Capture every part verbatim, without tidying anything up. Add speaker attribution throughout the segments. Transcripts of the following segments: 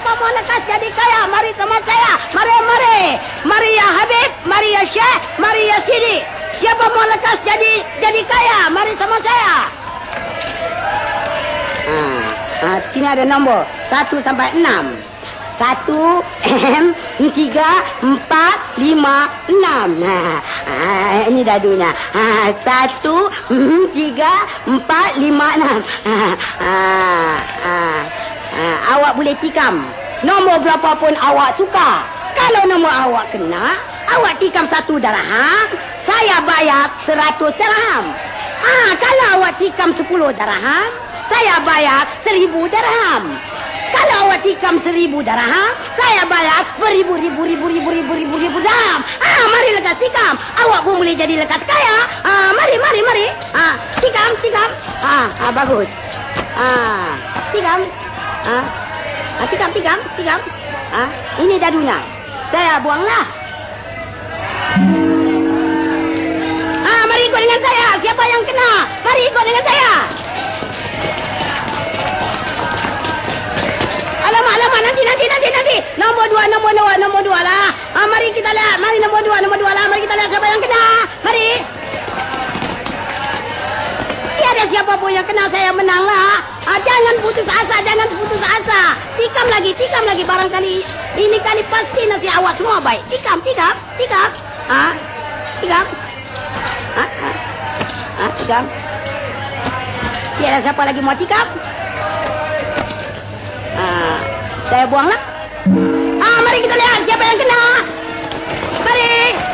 Speaker 1: Siapa mau lekas jadi kaya? Mari sama saya. Mari, mari. Mari ya Habib, mari ya Syekh, mari ya Sidi. Siapa mau lekas jadi jadi kaya? Mari sama saya. Ah, ah, sini ada nombor satu sampai enam. Satu, em, tiga, empat, lima, enam. Nah, ah, ini dadunya. Ah, satu, mm, tiga, empat, lima, enam. Ah, ah, ah, ah, awak boleh tikam. Nombor berapa pun awak suka. Kalau nombor awak kena, awak tikam satu dirham, saya bayar seratus dirham. Ah, kalau awak tikam sepuluh dirham, saya bayar seribu dirham. Kalau awak tikam seribu dirham, saya bayar beribu ribu ribu ribu ribu ribu ribu dirham. Ah, mari lekas tikam. Awak pun boleh jadi lekas kaya. Ah, mari, mari, mari. Ah, tikam, tikam. Ah, ah bagus. Ah, tikam. Ah, ah tikam, tikam, tikam. Ah, ini dadunya. Saya buanglah. Ah, mari ikut dengan saya. Siapa yang kena? Mari ikut dengan saya. Alamak, alamak, nanti, nanti, nanti, nanti. Nombor dua, nombor dua, nombor dua lah. Ah, mari kita lihat. Mari nombor dua, nombor dua lah. Mari kita lihat siapa yang kena. Mari. Tiada siapa pun yang kena, saya menang lah. Ah, jangan putus asa, jangan putus asa. Tikam lagi, tikam lagi. Barangkali ini kali pasti nanti awak semua baik. Tikam, tikam, tikam. Ah, tikam. Ah, ah, ah, tikam. Tiada siapa lagi mau tikam. Ah, saya buanglah. Ah, mari kita lihat siapa yang kena. Mari.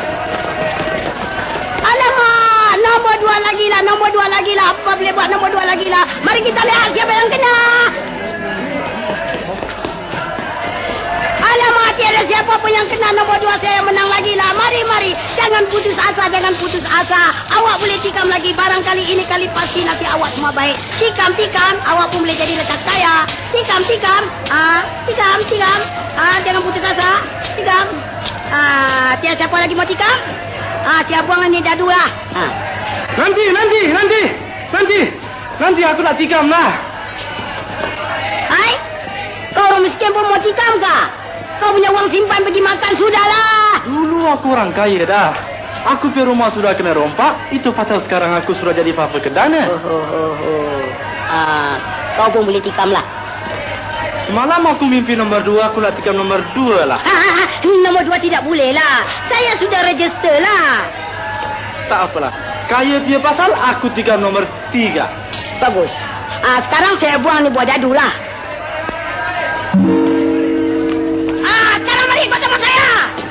Speaker 1: Alamak, nombor dua lagi lah, nombor dua lagi lah. Apa boleh buat nombor dua lagi lah. Mari kita lihat siapa yang kena. Alamak, tiada siapa pun yang kena nombor dua, saya menang lagi lah. Mari, mari. Jangan putus asa, jangan putus asa. Awak boleh tikam lagi. Barangkali ini kali pasti nanti awak semua baik. Tikam, tikam. Awak pun boleh jadi lekas kaya. Tikam, tikam. Ah, tikam, tikam. Ah, jangan putus asa. Tikam. Ah, tiada siapa lagi mau tikam? Ah, tiada buang ini dadu lah. Ah.
Speaker 2: Nanti, nanti, nanti. Nanti. Nanti aku nak tikam lah.
Speaker 1: Hai? Kau orang miskin pun mau tikam kah? Kau punya uang simpan pergi makan sudahlah.
Speaker 2: Dulu aku orang kaya dah. Aku pergi rumah sudah kena rompak. Itu pasal sekarang aku sudah jadi papa kedana.
Speaker 1: Oh, oh, oh, oh. Ah, kau pun boleh tikam lah.
Speaker 2: Semalam aku mimpi nombor dua, aku nak tikam nombor dua lah.
Speaker 1: Ha, ha, ha. Nombor dua tidak boleh lah. Saya sudah register lah.
Speaker 2: Tak apalah. Kaya punya pasal, aku tikam nombor tiga.
Speaker 1: Bagus. Ah, sekarang saya buang ni buah dadu lah. Ah, sekarang mari ikut sama saya.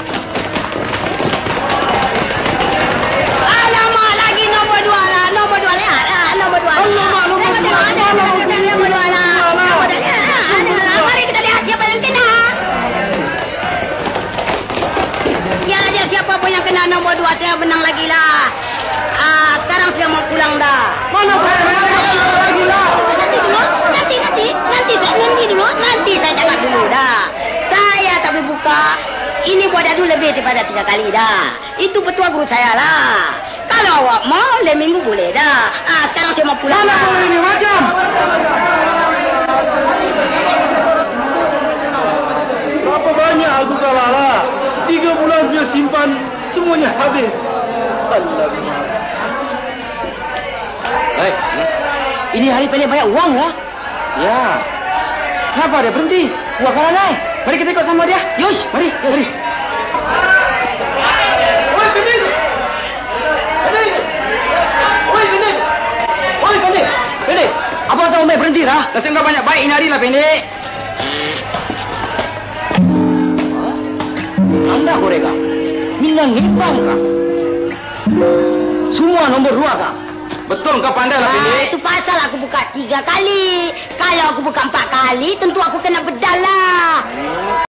Speaker 1: Alamak, lagi nombor dua lah. Nombor dua lah. Ah, nombor dua.
Speaker 2: Alamak, nombor dua.
Speaker 1: Tengok, tengok, tengok, tengok, tengok, nombor dua lah. Nombor dua lah. Ah, mari kita lihat siapa yang kena. Ya, ya, siapa pun yang kena nombor dua, saya menang lagi lah. Ah, sekarang saya mau pulang dah.
Speaker 2: Mana boleh lagi lah?
Speaker 1: Nanti dulu, nanti, nanti, nanti, nanti dulu, nanti saya jangan dulu dah. Saya tak boleh buka. Ini buat dadu lebih daripada tiga kali dah. Itu petua guru saya lah. Kalau awak mau, le minggu boleh dah. Ah, sekarang saya mau pulang.
Speaker 2: Mana boleh ini macam? Berapa banyak aku kalah lah? Tiga bulan dia simpan, semuanya habis. Alamak.
Speaker 3: Hei, ini hari paling banyak uang lah.
Speaker 2: Ya. Kenapa dia berhenti?
Speaker 3: Buat kalah lain. Mari kita ikut sama dia. Yush, mari, mari.
Speaker 2: Oi, Pendek! Pendek! Oi, Pendek!
Speaker 3: Oi, Pendek. Pendek, abang sama Umar berhenti lah. Nasib kau banyak baik ini hari lah, Pendek. Anda koreka. Minang ngipang kah? Semua nombor dua kah?
Speaker 2: Betul kau pandai lah,
Speaker 1: Ah,
Speaker 2: Pendek.
Speaker 1: itu pasal aku buka tiga kali. Kalau aku buka empat kali, tentu aku kena bedal lah.